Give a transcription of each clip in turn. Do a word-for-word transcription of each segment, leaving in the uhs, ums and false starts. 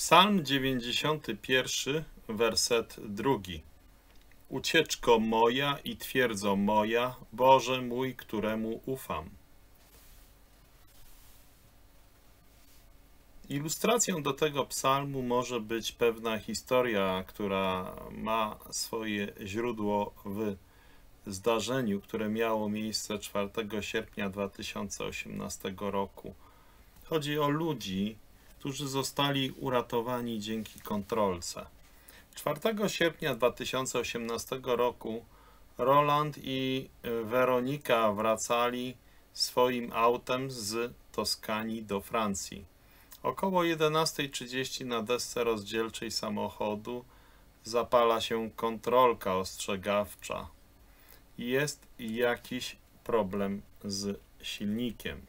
Psalm dziewięćdziesiąty pierwszy, werset drugi. Ucieczko moja i twierdzo moja, Boże mój, któremu ufam. Ilustracją do tego psalmu może być pewna historia, która ma swoje źródło w zdarzeniu, które miało miejsce czwartego sierpnia dwa tysiące osiemnastego roku. Chodzi o ludzi, którzy zostali uratowani dzięki kontrolce. czwartego sierpnia dwa tysiące osiemnastego roku Roland i Weronika wracali swoim autem z Toskanii do Francji. Około jedenasta trzydzieści na desce rozdzielczej samochodu zapala się kontrolka ostrzegawcza. Jest jakiś problem z silnikiem.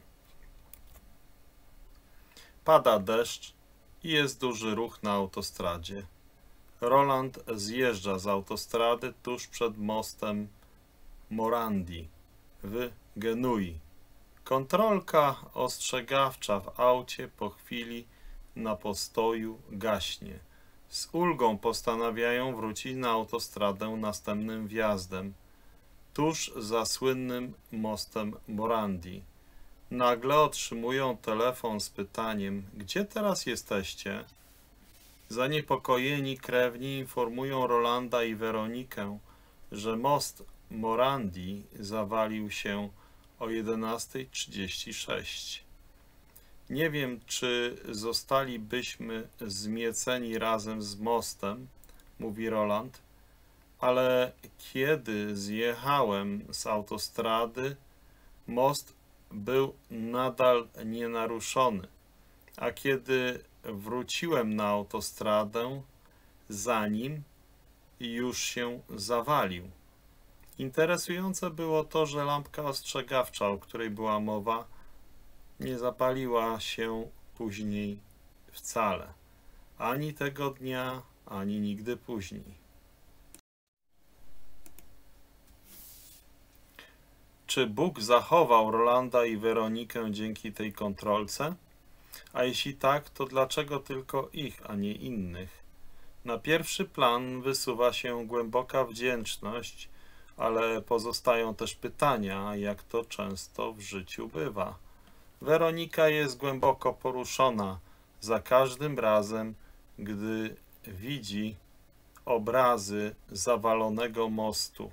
Pada deszcz i jest duży ruch na autostradzie. Roland zjeżdża z autostrady tuż przed mostem Morandi w Genui. Kontrolka ostrzegawcza w aucie po chwili na postoju gaśnie. Z ulgą postanawiają wrócić na autostradę następnym wjazdem, tuż za słynnym mostem Morandi. Nagle otrzymują telefon z pytaniem: gdzie teraz jesteście? Zaniepokojeni krewni informują Rolanda i Weronikę, że most Morandi zawalił się o jedenasta trzydzieści sześć. Nie wiem, czy zostalibyśmy zmieceni razem z mostem, mówi Roland, ale kiedy zjechałem z autostrady, most był nadal nienaruszony, a kiedy wróciłem na autostradę, za nim już się zawalił. Interesujące było to, że lampka ostrzegawcza, o której była mowa, nie zapaliła się później wcale. Ani tego dnia, ani nigdy później. Czy Bóg zachował Rolanda i Weronikę dzięki tej kontrolce? A jeśli tak, to dlaczego tylko ich, a nie innych? Na pierwszy plan wysuwa się głęboka wdzięczność, ale pozostają też pytania, jak to często w życiu bywa. Weronika jest głęboko poruszona za każdym razem, gdy widzi obrazy zawalonego mostu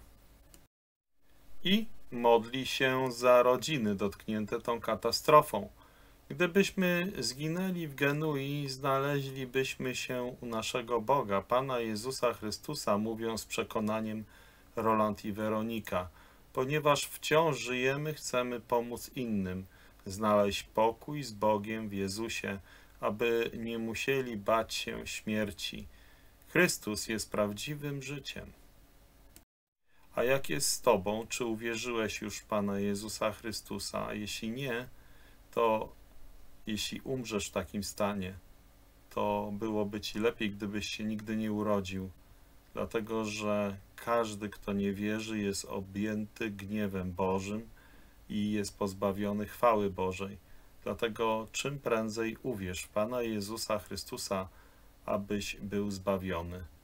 i modli się za rodziny dotknięte tą katastrofą. Gdybyśmy zginęli w Genui, znaleźlibyśmy się u naszego Boga, Pana Jezusa Chrystusa, mówią z przekonaniem Roland i Weronika. Ponieważ wciąż żyjemy, chcemy pomóc innym, znaleźć pokój z Bogiem w Jezusie, aby nie musieli bać się śmierci. Chrystus jest prawdziwym życiem. A jak jest z Tobą? Czy uwierzyłeś już w Pana Jezusa Chrystusa? A jeśli nie, to jeśli umrzesz w takim stanie, to byłoby Ci lepiej, gdybyś się nigdy nie urodził, dlatego że każdy, kto nie wierzy, jest objęty gniewem Bożym i jest pozbawiony chwały Bożej. Dlatego czym prędzej uwierz w Pana Jezusa Chrystusa, abyś był zbawiony.